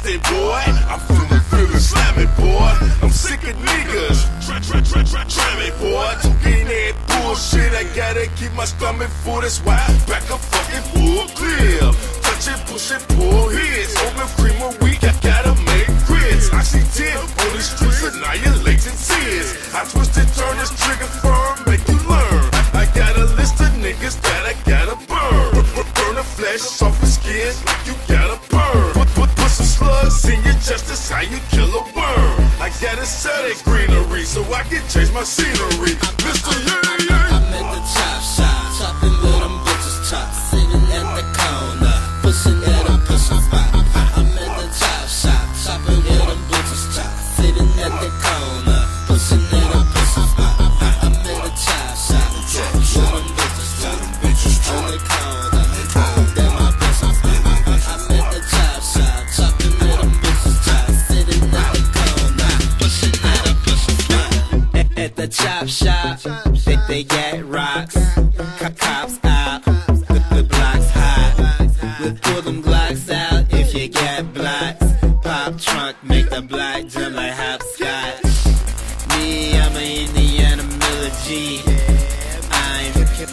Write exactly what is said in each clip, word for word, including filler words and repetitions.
nasty, boy. I'm feeling, feeling slammy, boy. I'm sick of niggas. Try, try, try, try, try me, boy. Talking that bullshit, I gotta keep my stomach full. That's why I back a fucking full clear. Touch it, push it, pull hits. Open cream of week, I gotta make grits. I see ten on the streets, annihilating tears. I twist and turn this trigger firm, make you learn. I got a list of niggas that I gotta burn. Burn the flesh off the skin like you gotta burn. Put, put, put some slugs in your chest, that's how you kill a worm. I gotta sell that greenery so I can change my scenery. Mister Yeah, yeah. I'm at the top shop, chopping with them bitches top, sitting at the corner, pushing at a pushing spot. I'm at the top shop, chopping with them bitches top, sitting at the corner, pushing at a pushing spot. I'm at the top shop, chopping with them bitches top, on the corner, they're my pushing spot. I'm at the top shop, chopping with them bitches top, sitting at the corner, pushing at a pushing spot. At the chop shop, they, they get rocks, cops out, the, the block's hot. We'll pull them Glocks out if you get blocks. Pop trunk, make the block jump like hopscotch. Me, I'm an Indiana Miller G. I'm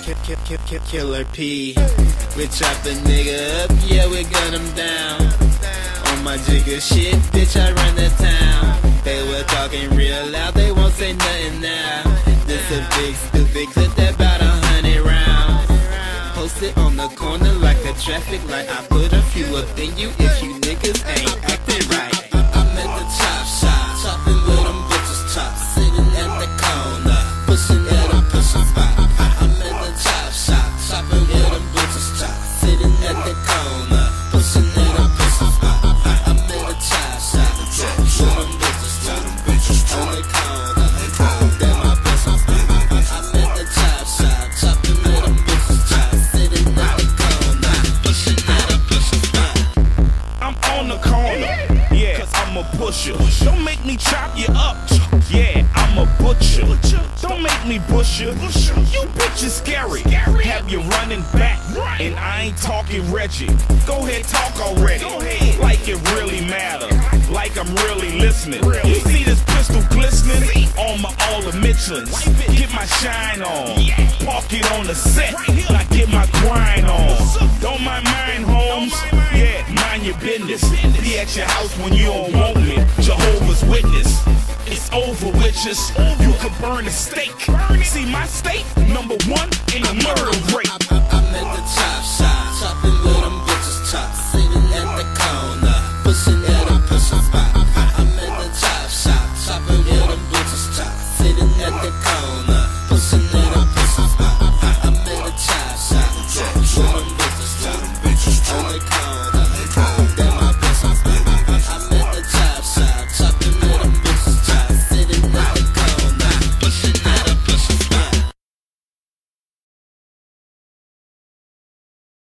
Killer P. We chop the nigga up, yeah, we gun him down. On my jigger shit, bitch, I run the town. They were talking real loud, they won't say nothing now. This a big stupid clip that about a hundred rounds. Posted on the corner like a traffic light. I put a few up in you if you niggas ain't acting right. I'm at the chop shop, chopping with them bitches top, sitting at the corner, pushing at a pushing spot. I'm at the chop shop, chopping with them bitches top, sitting at the corner, pushing at a pushing spot. I'm at the chop shop, chopping with them bitches top, on the corner, they're my pushing spot. I'm at the chop shop, chopping with them bitches top, sitting at the corner, pushing at a pushing spot. I'm on the corner, yeah, cause I'm a pusher. Don't make me chop you up, yeah, I'm a butcher. Don't make me bush you, you bitch is scary. Have you running back, and I ain't talking Reggie. Go ahead, talk already, like it really matter, like I'm really listening. You see this pistol glistening on my all the Michelins. Get my shine on, park it on the set, I get my grind on. Don't mind mine, Holmes, yeah, mind your business. Be at your house when you don't want me, Jehovah's Witness. It's over with us, you could burn a steak. See my state, number one in the murder rate.